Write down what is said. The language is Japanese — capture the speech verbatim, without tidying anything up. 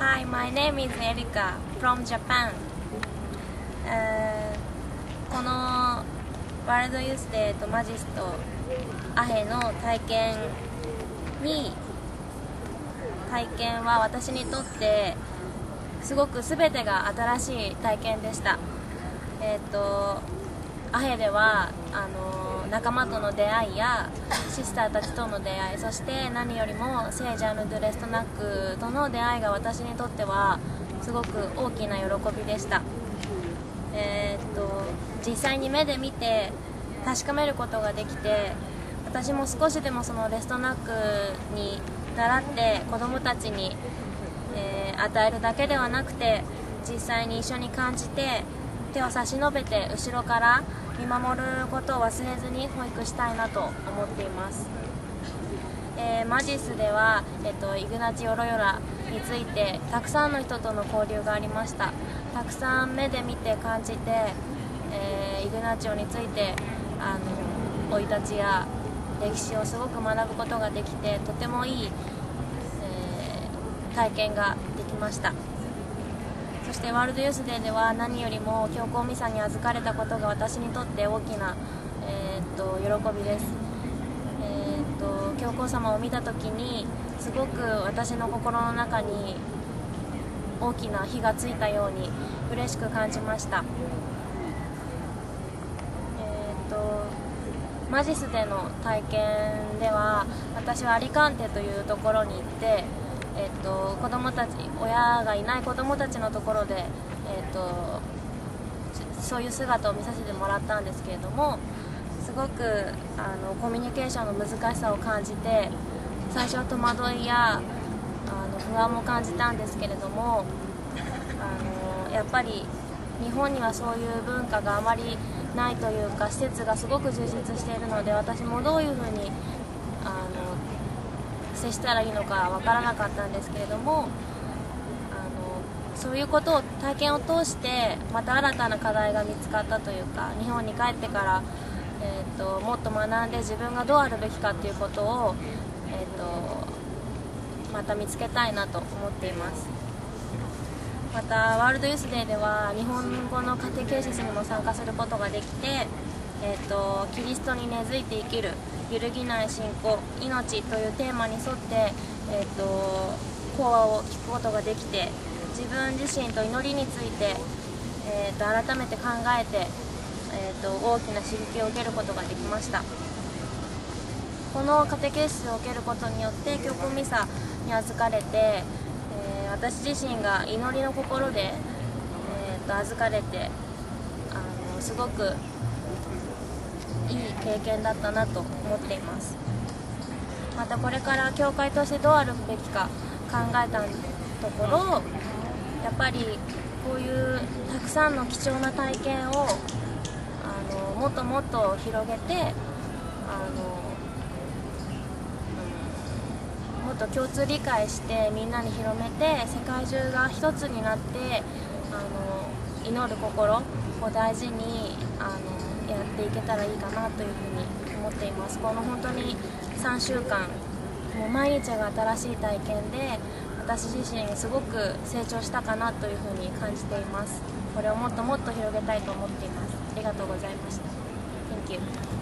Hi, my name is Erika from Japan. えーこのワールドユースデーとマジスとアヘの体験に体験は私にとってすごく全てが新しい体験でした。えっ、とアヘではあの仲間との出会いやシスターたちとの出会い、そして何よりも聖ジャンヌ・ドゥ・レストナックとの出会いが私にとってはすごく大きな喜びでした。えー、っと実際に目で見て確かめることができて、私も少しでもそのレストナックに習って子どもたちに、えー、与えるだけではなくて、実際に一緒に感じて手を差し伸べて後ろから見守ることを忘れずに保育したいなと思っています。えー、マジスでは、えっと、イグナチオ・ロヨラについてたくさんの人との交流がありました。たくさん目で見て感じて、えー、イグナチオについてあの生い立ちや歴史をすごく学ぶことができて、とてもいい、えー、体験ができました。そしてワールドユースデーでは何よりも教皇ミサに預かれたことが私にとって大きな、えー、っと喜びです。えー、っと教皇様を見た時にすごく私の心の中に大きな火がついたように嬉しく感じました。えー、っとマジスでの体験では私はアリカンテというところに行って、えー、と子供たち親がいない子供たちのところで、えー、とそういう姿を見させてもらったんですけれども、すごくあのコミュニケーションの難しさを感じて、最初は戸惑いやあの不安も感じたんですけれども、あのやっぱり日本にはそういう文化があまりないというか、施設がすごく充実しているので、私もどういうふうにあの接したらいいのかわからなかったんですけれども、あのそういうことを体験を通してまた新たな課題が見つかったというか、日本に帰ってから、えー、ともっと学んで自分がどうあるべきかということを、えー、とまた見つけたいなと思っています。またワールドユースデーでは日本語の家庭ケーシスにも参加することができて、えー、とキリストに根付いて生きる揺るぎない信仰命というテーマに沿って、えー、と講話を聞くことができて、自分自身と祈りについて、えー、と改めて考えて、えー、と大きな刺激を受けることができました。このカテケーシスを受けることによって教皇ミサに預かれて、えー、私自身が祈りの心で、えー、と預かれて、あのすごくいい経験だったなと思っています。またこれから教会としてどうあるべきか考えたところ、やっぱりこういうたくさんの貴重な体験をあのもっともっと広げて、あの、うん、もっと共通理解してみんなに広めて、世界中が一つになってあの祈る心を大事にあのやっていけたらいいかなというふうに思っています。この本当にさんしゅうかん、もう毎日が新しい体験で、私自身すごく成長したかなというふうに感じています。これをもっともっと広げたいと思っています。ありがとうございました。 Thank you.